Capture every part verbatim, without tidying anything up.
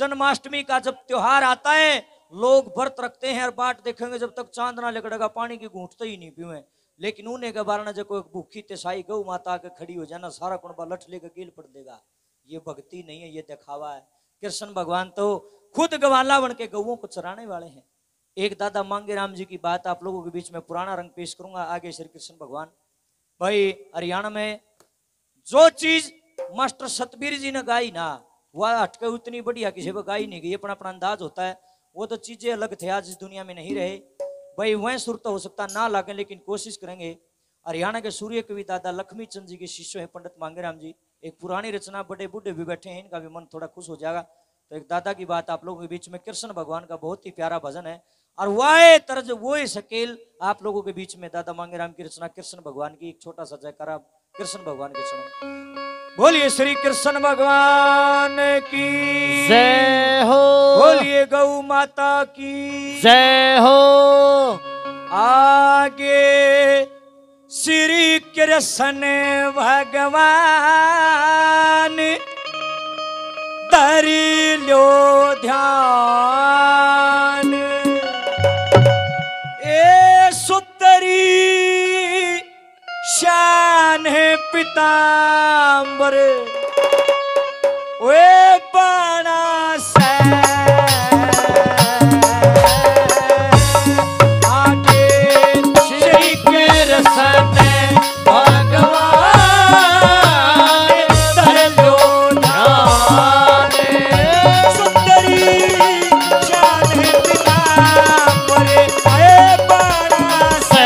जन्माष्टमी का जब त्योहार आता है लोग व्रत रखते हैं और बाट देखेंगे जब तक चांद ना लगड़ेगा पानी की घूंट तो ही नहीं पीवे। लेकिन उन्हें के बारे जो कोई भूखी तेसाई गौ माता के खड़ी हो जाना सारा कुंबा लठ लेकर गिल पड़ देगा। ये भक्ति नहीं है, ये दिखावा है। कृष्ण भगवान तो खुद गवाला बन के गौओं को चराने वाले हैं। एक दादा मांगे राम जी की बात आप लोगों के बीच में पुराना रंग पेश करूंगा। आगे श्री कृष्ण भगवान भाई हरियाणा में जो चीज मास्टर सतबीर जी ने गाई ना वह हटके उतनी बढ़िया किसी को गाई नहीं गई। अपना अपना अंदाज होता है, वो तो चीजें अलग थे, आज इस दुनिया में नहीं रहे भाई। वह सुर तो हो सकता ना लागे लेकिन कोशिश करेंगे। हरियाणा के सूर्य कवि दादा लक्ष्मी चंद जी के शिष्य हैं पंडित मांगेराम जी। एक पुरानी रचना, बड़े बूढ़े भी बैठे हैं, इनका भी मन थोड़ा खुश हो जाएगा। तो एक दादा की बात आप लोगों के बीच में, कृष्ण भगवान का बहुत ही प्यारा भजन है और वह तर्ज वो शकेल आप लोगों के बीच में दादा मांगेराम की रचना कृष्ण भगवान की। एक छोटा सा जयकारा कृष्ण भगवान के चरण। बोलिए श्री कृष्ण भगवान की जय हो, बोलिए गौ माता की जय हो। आगे श्री कृष्ण भगवान धरि लो ध्यान। ए सुतरी शान है पीतांबर वे बाणा से आगे श्री कृष्ण भगवान धर लो ध्यान। सुंदरी शान है पीतांबर वे बाणा से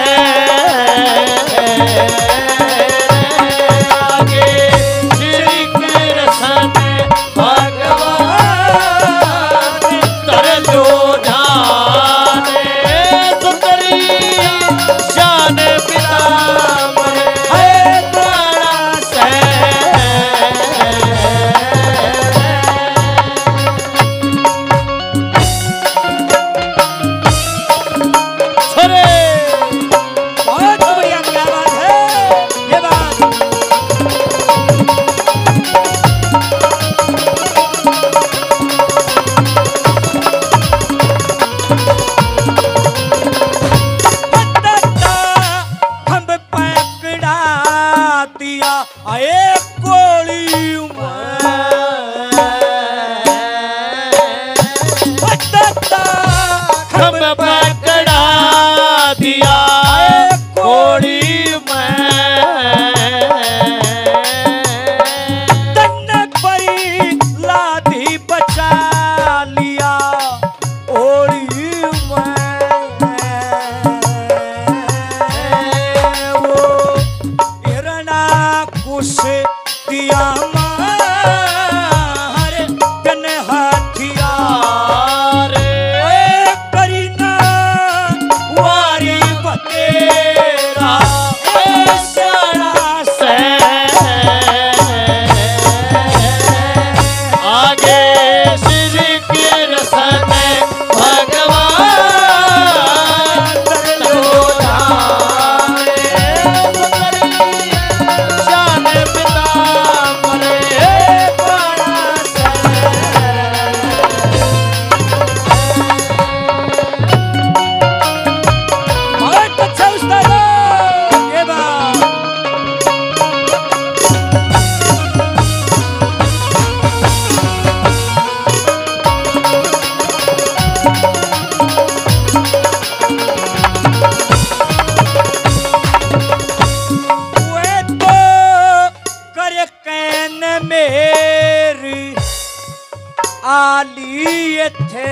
आलिए थे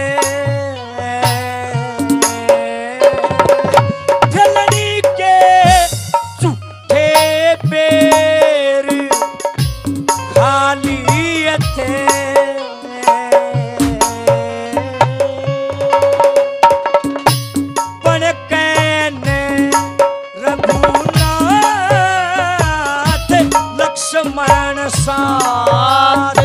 झलनी के झूठे बेर खालिए थे। बन कहने रघुनाथ लक्ष्मण साथ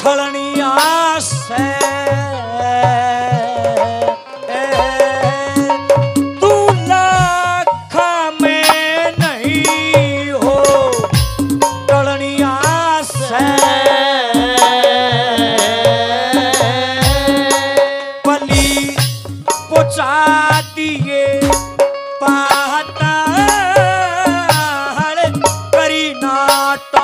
छलनिया से तू लाख में नहीं हो टलनिया से बलि पहुंचा दिए पाता करी नाटा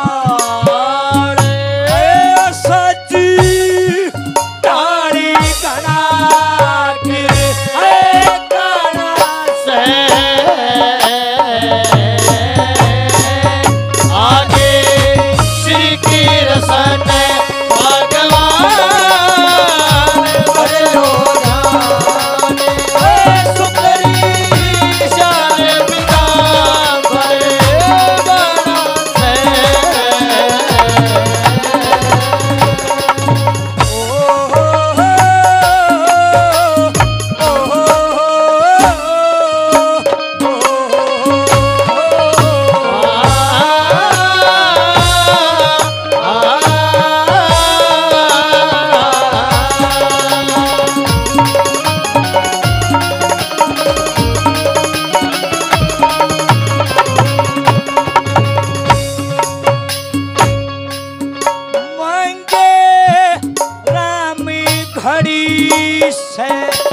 घड़ी से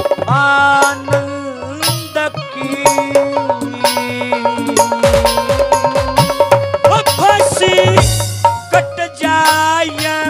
आनंद की फंसी कट जाए